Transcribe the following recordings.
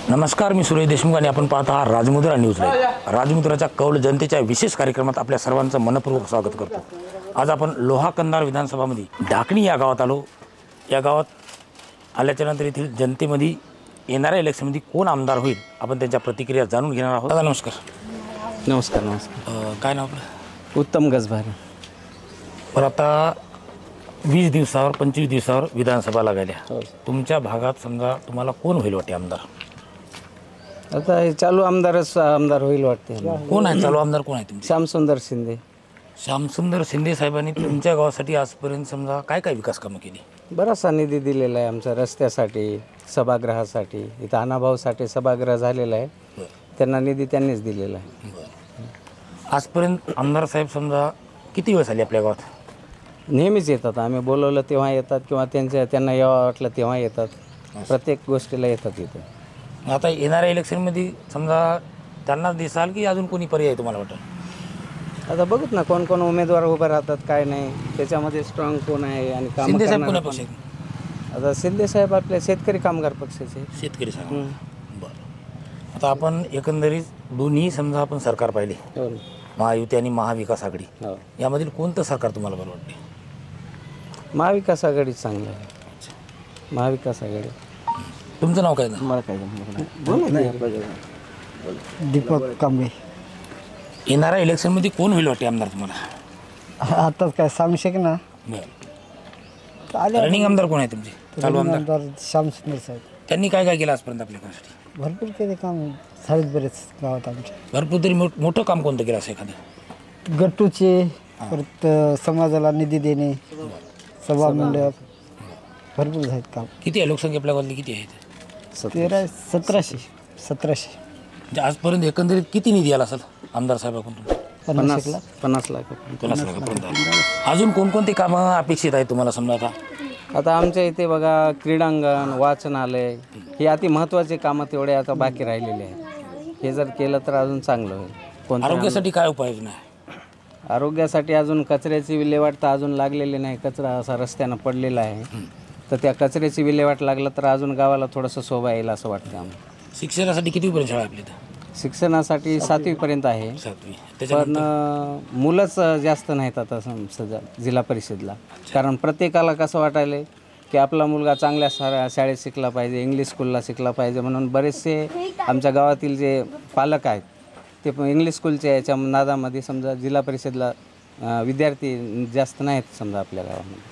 नमस्कार, मी सुरेश देशमुख आणि आपण पाहत आहात राजमुद्रा न्यूज लाईव्ह. राजमुद्राच्या कौल जनतेच्या विशेष कार्यक्रमात आपल्या सर्वांचं मनपूर्वक स्वागत करतो. आज आपण लोहा कंधार विधानसभामध्ये ढाकणी या गावात आलो. या गावात आल्याच्यानंतर येथील जनतेमध्ये येणाऱ्या इलेक्शनमध्ये कोण आमदार होईल आपण त्यांच्या प्रतिक्रिया जाणून घेणार आहोत. दादा नमस्कार. नमस्कार. नमस्कार. काय नाव आपलं? उत्तम गजभारे. पण आता 20 दिवसावर 25 दिवसावर विधानसभा लागल्या. तुमच्या भागात समजा तुम्हाला कोण होईल वाटते आमदार? आता हे चालू आमदारच आमदार होईल वाटते. कोण आहे चालू आमदार? कोण आहे तुमचे? श्यामसुंदर शिंदे. श्यामसुंदर शिंदे साहेबांनी तुमच्या गावासाठी आजपर्यंत समजा काय काय विकास कामं केली? बराचसा निधी दिलेला आहे आमच्या रस्त्यासाठी, सभागृहासाठी. इथं अनाभाऊसाठी सभागृह झालेला आहे, त्यांना निधी त्यांनीच दिलेला आहे. आजपर्यंत आमदार साहेब समजा किती वेळ झाली आपल्या गावात? नेहमीच येतात. आम्ही बोलवलं तेव्हा येतात किंवा त्यांना यावं वाटलं तेव्हा येतात. प्रत्येक गोष्टीला येतात इथं. आता येणाऱ्या इलेक्शनमध्ये समजा त्यांनाच दिसाल की अजून कोणी पर्याय तुम्हाला वाटतं? आता बघत ना कोण कोण उमेदवार उभे राहतात, काय नाही त्याच्यामध्ये स्ट्रॉंग कोण आहे आणि काम. शिंदे साहेब कोण्या पक्ष? आता शिंदे साहेब आपल्या शेतकरी कामगार पक्षाचे. शेतकरी साहेब. बरं. आता आपण एकंदरीत दोन्ही समजा आपण सरकार पाहिले, महायुती आणि महाविकास आघाडी, यामधील कोणतं सरकार तुम्हाला बरं वाटते? महाविकास आघाडी चांगलं आहे. महाविकास आघाडी. तुमचं नाव काय? मला काय दीपक कांबळे. येणाऱ्या इलेक्शनमध्ये कोण होईल वाटते आमदार तुम्हाला? आताच काय सांगू शकेन ना. बरं. रनिंग आमदार कोण आहे तुमचे? चालू आमदार श्यामसुंदर साहेब. त्यांनी काय काय केलं आजपर्यंत आपल्या गावासाठी? भरपूर केले काम झालेत बरेच गावात आमच्या. भरपूर तरी मोठं काम कोणतं केलं असं एखादं? गट्टूचे, परत समाजाला निधी देणे, सभा मंडप, भरपूर झालेत काम. किती आहे लोकसंख्या आपल्या गावातली? किती आहेत? 1700. म्हणजे आजपर्यंत एकंदरीत किती निधी आला असेल आमदार साहेबाकडून? 50 लाख. 50 लाखापर्यंत. अजून कोणकोणती कामं अपेक्षित आहे तुम्हाला समजा? आता आमच्या इथे बघा क्रीडांगण, वाचनालय, हे अति महत्त्वाचे कामं तेवढे आता बाकी राहिलेले आहेत. हे जर केलं तर अजून चांगलं होईल. आरोग्यासाठी काय उपाययोजना आहे? आरोग्यासाठी अजून कचऱ्याची विल्हेवाट तर अजून लागलेली नाही. कचरा असा रस्त्यानं पडलेला आहे, तर त्या कचऱ्याची विल्हेवाट लागलं तर अजून गावाला थोडंसं शोभा येईल असं वाटतं आम्हाला. शिक्षणासाठी कितीपर्यंत शाळा आपली? शिक्षणासाठी 7वी पर्यंत आहे. 7वी. पण मुलंच जास्त नाहीत आता सध्या जिल्हा परिषदला. कारण प्रत्येकाला कसं वाटायलं की आपला मुलगा चांगल्या शाळेत शिकला पाहिजे, इंग्लिश स्कूलला शिकला पाहिजे, म्हणून बरेचसे आमच्या गावातील जे पालक आहेत ते इंग्लिश स्कूलच्या याच्या नादामध्ये समजा जिल्हा परिषदला विद्यार्थी जास्त नाहीत समजा आपल्या गावामध्ये.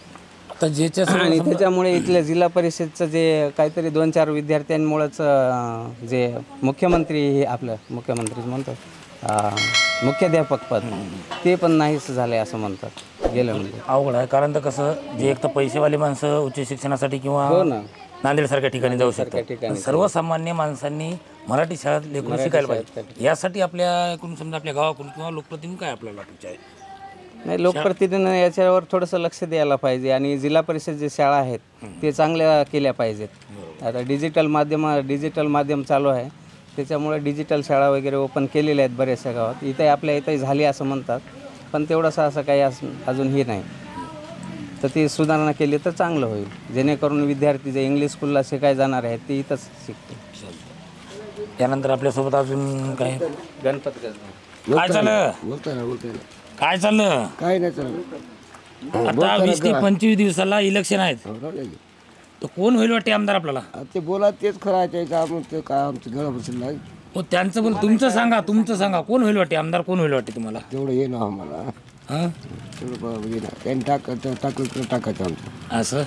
आणि त्याच्यामुळे इथल्या जिल्हा परिषदचं जे काहीतरी 2-4 विद्यार्थ्यांमुळेच जे मुख्यमंत्री आपलं मुख्यमंत्री म्हणतात मुख्याध्यापक पद ते पण नाहीच झाले असं म्हणतात. गेलं म्हणजे अवघड आहे. कारण तर कसं जे एक तर पैसेवाले माणसं उच्च शिक्षणासाठी किंवा नांदेडसारख्या ठिकाणी जाऊ शकतात, सर्वसामान्य माणसांनी मराठी शाळेत लेकरून शिकायला पाहिजे. यासाठी आपल्या एकूण समजा आपल्या गावाकडून किंवा लोकप्रतिनिधी काय आपल्याला अपेक्षा आहे? नाही, लोकप्रतिनिधीनं याच्यावर थोडंसं लक्ष द्यायला पाहिजे आणि जिल्हा परिषद जे शाळा आहेत ते चांगल्या केल्या पाहिजेत. आता डिजिटल माध्यम चालू आहे, त्याच्यामुळे डिजिटल शाळा वगैरे ओपन केलेल्या आहेत बऱ्याचशा गावात. इथंही झाली असं म्हणतात, पण तेवढंसं असं काही अजूनही नाही. तर ती सुधारणा केली तर चांगलं होईल, जेणेकरून विद्यार्थी जे इंग्लिश स्कूलला शिकायला जाणार आहेत ते इथंच शिकतील. त्यानंतर आपल्यासोबत अजून काय? गणपत काय चाललं? काय चाललं? काय नाही चाललं. आता 20 ते 25 दिवसाला इलेक्शन आहेत, तर कोण होईल वाटते आमदार आपल्याला? ते बोला तेच खरं आहे. ते काय आमचं गळा बसलं नाही. हो, त्यांचं पण तुमचं सांगा कोण होईल वाटते आमदार? कोण होईल वाटते तुम्हाला? तेवढं ये ना आम्हाला. हां, तेवढं ये ना. त्यांनी टाकायचं आमचं असं.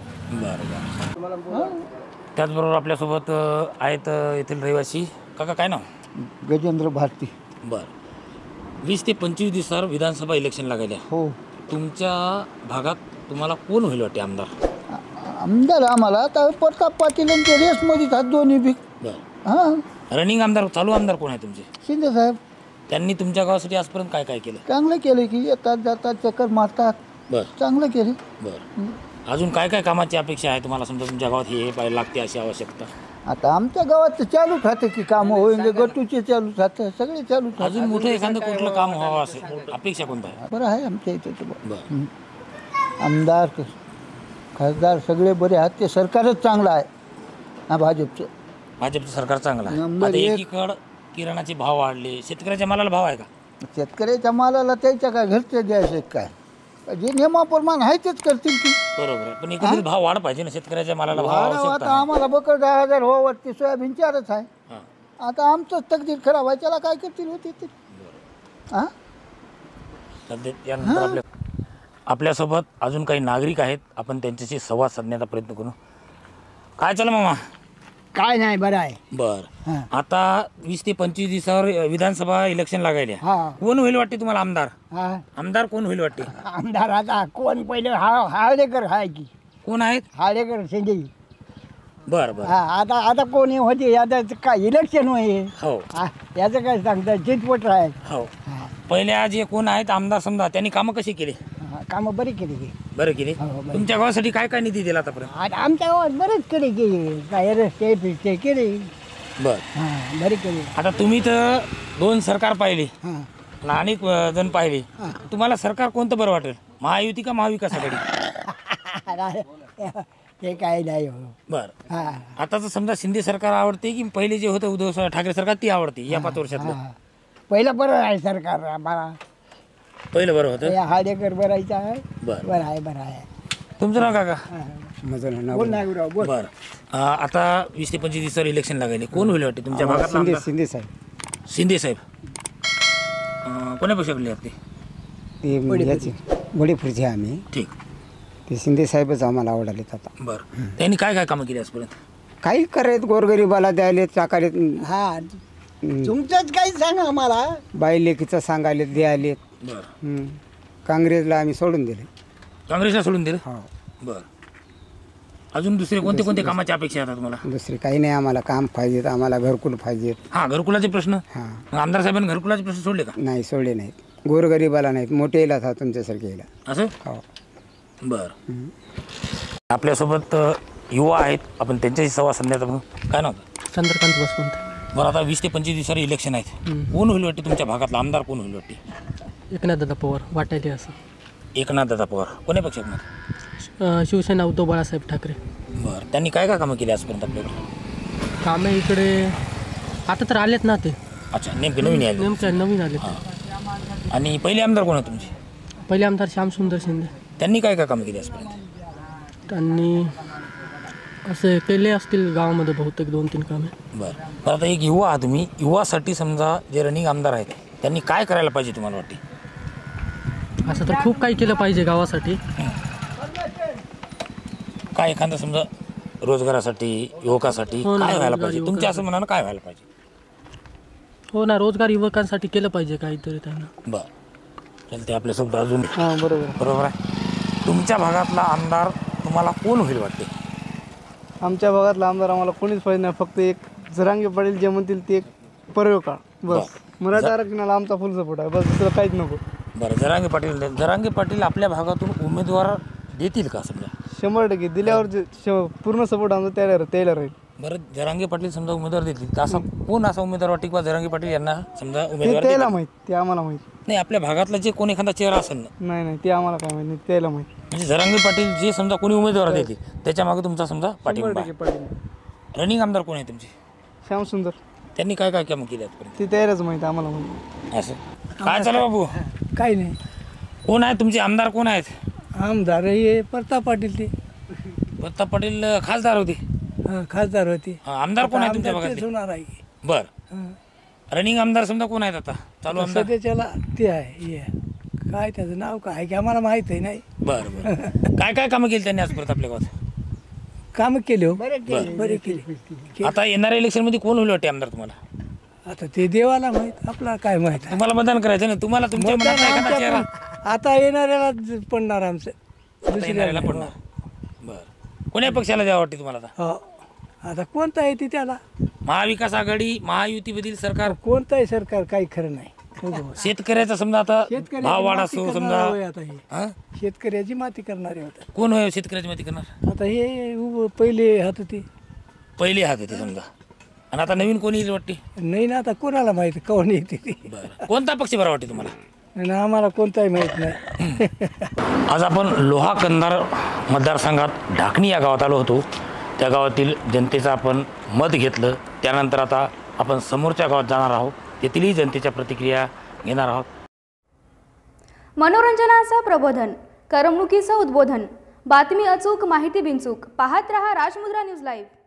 बरं. त्याचबरोबर आपल्यासोबत आहेत येथील रहिवासी. काका काय नाव? गजेंद्र भारती. बरं. 20 ते 25 दिवसावर विधानसभा इलेक्शन लागायला. हो. तुमच्या भागात तुम्हाला कोण होईल वाटते आमदार? आमदार आम्हाला आता प्रताप पाटील यांच्या रेसमध्येच आहेत दोन्ही बी. बरं. हां. रनिंग आमदार, चालू आमदार कोण आहे तुमचे? शिंदे साहेब. त्यांनी तुमच्या गावासाठी आजपर्यंत काय काय केलं? चांगलं केलं की येतात जातात चक्कर मारतात. बरं. चांगलं केलं. बरं. अजून काय काय कामाची अपेक्षा आहे तुम्हाला? समजा तुमच्या गावात हे पाहिजे लागते अशी आवश्यकता? आता आमच्या गावात तर चालू राहते की कामं होईल, गट्टूचे चालू राहतं, सगळे चालू राहतं. अजून मोठं एखादं कुठलं काम व्हावं असं अपेक्षा कोणतं आहे? बरं आहे आमच्या इथे तर. बरं. आमदार खासदार सगळे बरे आहेत. ते सरकारच चांगलं आहे हा भाजपचं. भाजपचं सरकार चांगलं आहे. नंबर आता एक. एकीकडं किराणाचे भाव वाढले, शेतकऱ्याच्या मालाला भाव आहे का? शेतकऱ्याच्या मालाला त्याच्या काय घरचे द्यायचे काय जे नियमाप्रमाणे आहे तेच करतील की बरोबर आहे, पण एकंदरीत भाव वाढ पाहिजे ना, शेतकऱ्याच्या मालाला भाव वाढव आवश्यकता आता आम्हाला बकर 10,000 वाटते सोयाबीन 4च आहे. हां. आता आमचं तकदीर खराब आहे त्याला काय करतील होते ते हां सध्या त्यानंतर आपल्यासोबत अजून काही नागरिक आहेत, आपण त्यांच्याशी संवाद साधण्याचा प्रयत्न करू. काय चाललं मामा? काय नाही बरं आहे बर हां. आता 20 ते 25 दिवसावर विधानसभा इलेक्शन लागायला, हां कोण होईल वाटते तुम्हाला आमदार? हां आमदार कोण होईल वाटते? आमदार आता कोण पहिले हाळेकर आहे की कोण आहेत? हाळेकर शिंदे बर बर. हा आता आता कोणी होते आता काय इलेक्शन होय हो याचं काय सांगता चिटपट आहे हो. पहिल्या जे कोण आहेत आमदार समजा, त्यांनी कामं कशी केली? कामं बरी केली की बरं केली. हो, बरं. तुमच्या गावासाठी काय काय निधी दिला आतापर्यंत? आता आमच्या गावात बरेच केले की काय रस्ते फिरते केले बर. हां बरी केली आता तुम्ही तर 2 सरकार पाहिले हां आणि अनेक जण पाहिले, तुम्हाला सरकार कोणतं बरं वाटेल, महायुती का महाविकास आघाडी? ते काय नाही हो बर. हां आताच समजा शिंदे सरकार आवडते की पहिले जे होतं उद्धव ठाकरे सरकार ती आवडते या 5 वर्षातलं? हां पहिलं बरं आहे सरकार आम्हाला पहिलं बरं होतं. हाळेकर बरायचं आहे बरं. बरं आहे तुमचं नाव काका? माझं नाव बोल नागराव बोल बरं. आता 20 ते 25 दिवसावर इलेक्शन लागायले, कोण होईल वाटते तुमच्या भागात आमदार? शिंदे साहेब शिंदे साहेब. कोण्या पक्षाकडले आहेत ते? याची बडीपूरचे आम्ही ठीक. ते शिंदे साहेबच आम्हाला आवडालेत आता. बरं. त्यांनी काय काय कामं केली आजपर्यंत? काही करायत गोरगरीबाला द्यायलेत चाकालेत हां तुमचंच काही सांगा आम्हाला बाई लेकीचं सांगायलेत द्यायलेत. बरं. काँग्रेसला आम्ही सोडून दिले. काँग्रेसला सोडून दिलं? हो बरं. अजून दुसरे कोणते कोणते कामाची अपेक्षा आहे आता तुम्हाला? दुसरे काही नाही आम्हाला काम पाहिजेत आम्हाला घरकुल पाहिजेत. हां, घरकुलाचे प्रश्न. हां मग आमदार साहेबांनी घरकुलाचे प्रश्न सोडले का? नाही सोडले नाहीत गोरगरीबाला नाहीत मोठे येला था तुमच्यासारखे येला. असं? हो बरं. आपल्यासोबत युवा आहेत, आपण त्यांच्याशी संवाद साधण्याचा म्हणून. काय नाव? चंद्रकांत बसवंत. बरं. आता 20 ते 25 दिवसावर इलेक्शन आहेत, कोण होईल वाटते तुमच्या भागातला आमदार, कोण होईल वाटते? एकनाथदादा पवार वाटायले असं. एकनाथदादा पवार. कोण्या पक्षात मग? शिवसेना उद्धव बाळासाहेब ठाकरे. बरं. त्यांनी काय काय कामं केली आजपर्यंत आपल्याकडे? कामे इकडे आता तर आलेत ना ते. अच्छा, नेमके नवीन आहे. नेमकं नवीन आले. आणि पहिले आमदार कोण आहे तुमचे? पहिले आमदार श्यामसुंदर शिंदे. त्यांनी काय काय कामं केली आजपर्यंत? त्यांनी असे केले असतील गावामध्ये बहुतेक 2-3 कामे. बरं. पण आता एक युवा आहात तुम्ही, युवासाठी समजा जे रनिंग आमदार आहेत त्यांनी काय करायला पाहिजे तुम्हाला वाटते? असं तर खूप काही केलं पाहिजे गावासाठी. काय एखादं समजा रोजगारासाठी, युवकासाठी हो ना, काय व्हायला रोजगार, पाहिजे तुमच्या असं म्हणानं, काय व्हायला पाहिजे? हो ना, रोजगार युवकांसाठी केलं पाहिजे काहीतरी त्यांना. बरं. चल, ते आपल्यासोबत अजून. हां बरोबर. बरोबर आहे. तुमच्या भागातला आमदार तुम्हाला कोण होईल वाटते? आमच्या भागातला आमदार आम्हाला कोणीच पाहिजे नाही, फक्त एक जरांगे पाटील जे म्हणतील ते एक पर्यकाळ बस. मराठा आरक्षणाला आमचा फुल सपोर्ट आहे बस, दुसरं काहीच नको. बरं. जरांगे पाटील आपल्या भागातून उमेदवार देतील का समजा? 100% दिल्यावर पूर्ण सपोर्ट आमचा त्याला राहील. बरं. जरांगे पाटील समजा उमेदवार देतील तर असा कोण असा उमेदवार वाटते किंवा जरांगे पाटील यांना समजा ते उमेदवार त्याला देतील? माहीत, ते आम्हाला माहीत नाही, आपल्या भागातला जे कोण एखादा चेहरा असेल ना, नाही. ते आम्हाला काय माहीत नाही, त्याला माहीत. म्हणजे जरांगे पाटील जे समजा कोणी उमेदवार देतील त्याच्या मागे तुमचा समजा पाठिंबा आहे. 100% पाटील. रनिंग आमदार कोण आहे तुमचे? श्यामसुंदर. त्यांनी काय काय कामं केली आजपर्यंत? ते त्यालाच माहीत, आम्हाला माहीत. असं काय चालू बाबू? काही नाही कोण आहे तुमचे आमदार, कोण आहेत? आमदार हे प्रताप पाटील ते प्रताप पाटील खासदार होते. खासदार होते आमदार कोण आहे तुमच्या भागात? होणार आहे बर. रनिंग आमदार समजा कोण आहेत आता चालू आमदार? सध्याच्याला ते आहे काय त्याचं नाव काय की आम्हाला माहीत आहे नाही. बरं बरं. काय काय कामं केली त्यांनी आजपर्यंत आपल्या गावात? कामं केले हो बरे केले. आता येणाऱ्या इलेक्शन मध्ये कोण होईल वाटते आमदार तुम्हाला? आता ते देवाला माहीत, आपल्याला काय माहीत आहे. तुम्हाला मतदान करायचं ना, तुम्हाला तुमच्या मनात एखादा चेहरा आता येणाऱ्याला पडणार आमचं आता येणाऱ्याला पडणार. बरं. कोण्या पक्षाला द्यावं वाटते तुम्हाला आता? हो आता कोणता आहे ती त्याला महाविकास आघाडी, महायुतीमधील सरकार, कोणताही सरकार काही खरं नाही. शेतकऱ्याचा समजा आता शेतकऱ्याची भाव वाढ माती असो करणारे समजा, होय आता हे. हा? शेतकऱ्याची माती करणारे होतात. कोण होय शेतकऱ्याची माती करणार? आता हे पहिले हात ते पहिले हात येते समजा, आणि आता नवीन कोणी येईल वाटते? नाही ना, आता कोणाला माहिती कोण येते ते. बरं. कोणता पक्ष बरा वाटते तुम्हाला? आणि आम्हाला कोणताही माहीत नाही. आज आपण लोहा कंधार मतदारसंघात ढाकणी या गावात आलो होतो. त्या गावातील जनतेचं आपण मत घेतलं. त्यानंतर आता आपण समोरच्या गावात जाणार आहोत, तेथीलही जनतेच्या प्रतिक्रिया घेणार आहोत. मनोरंजनाचं प्रबोधन, करमणुकीचं उद्बोधन, बातमी अचूक, माहिती बिनचूक. पाहत रहा राजमुद्रा न्यूज लाईव्ह.